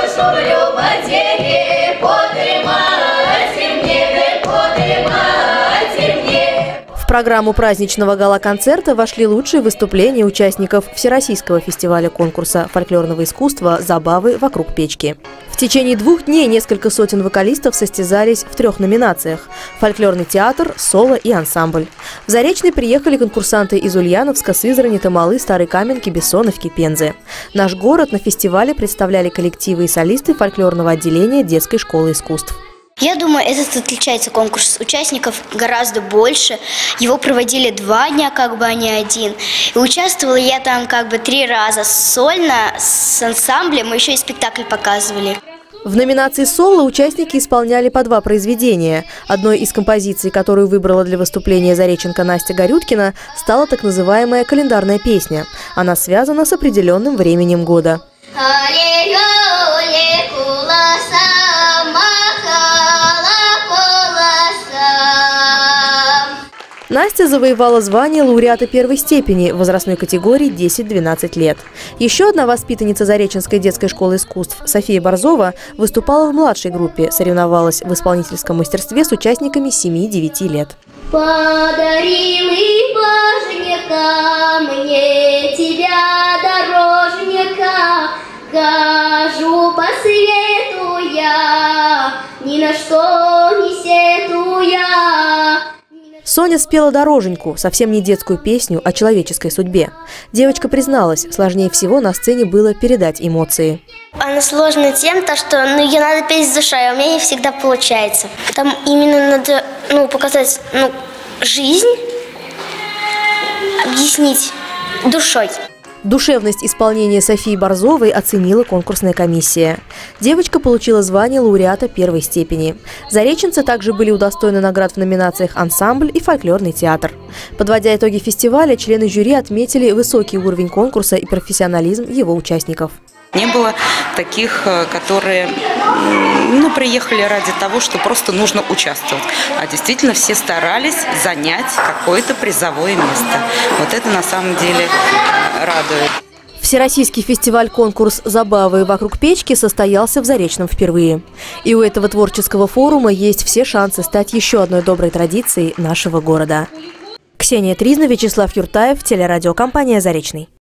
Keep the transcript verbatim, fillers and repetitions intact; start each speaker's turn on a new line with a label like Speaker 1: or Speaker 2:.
Speaker 1: душу в любодели, поднимайте мне, поднимайте мне.
Speaker 2: В программу праздничного гала-концерта вошли лучшие выступления участников Всероссийского фестиваля конкурса фольклорного искусства «Забавы вокруг печки». В течение двух дней несколько сотен вокалистов состязались в трех номинациях – фольклорный театр, соло и ансамбль. В Заречный приехали конкурсанты из Ульяновска, Сызрани, Тамалы, Старой Каменки, Бессоновки, Пензы. Наш город на фестивале представляли коллективы и солисты фольклорного отделения детской школы искусств.
Speaker 3: Я думаю, этот отличается конкурс участников гораздо больше. Его проводили два дня, как бы, а не один. И участвовала я там как бы три раза сольно, с ансамблем, мы еще и спектакль показывали.
Speaker 2: В номинации «Соло» участники исполняли по два произведения. Одной из композиций, которую выбрала для выступления зареченка Настя Горюткина, стала так называемая календарная песня. Она связана с определенным временем года. Настя завоевала звание лауреата первой степени в возрастной категории десять-двенадцать лет. Еще одна воспитанница Зареченской детской школы искусств София Борзова выступала в младшей группе, соревновалась в исполнительском мастерстве с участниками семи-девяти лет.
Speaker 4: Подари, боженька, мне тебя, дорожника, хожу по свету я, ни на что не сетуя.
Speaker 2: Соня спела «Дороженьку», совсем не детскую песню о человеческой судьбе. Девочка призналась, сложнее всего на сцене было передать эмоции.
Speaker 3: Она сложна тем, что ну, ее надо петь с душой, а у меня не всегда получается. Там именно надо ну, показать ну, жизнь, объяснить душой.
Speaker 2: Душевность исполнения Софии Борзовой оценила конкурсная комиссия. Девочка получила звание лауреата первой степени. Зареченцы также были удостоены наград в номинациях «Ансамбль» и «Фольклорный театр». Подводя итоги фестиваля, члены жюри отметили высокий уровень конкурса и профессионализм его участников.
Speaker 5: Не было таких, которые ну, приехали ради того, что просто нужно участвовать. А действительно все старались занять какое-то призовое место. Вот это на самом деле радует.
Speaker 2: Всероссийский фестиваль-конкурс «Забавы вокруг печки» состоялся в Заречном впервые. И у этого творческого форума есть все шансы стать еще одной доброй традицией нашего города. Ксения Тризна, Вячеслав Юртаев, телерадиокомпания «Заречный».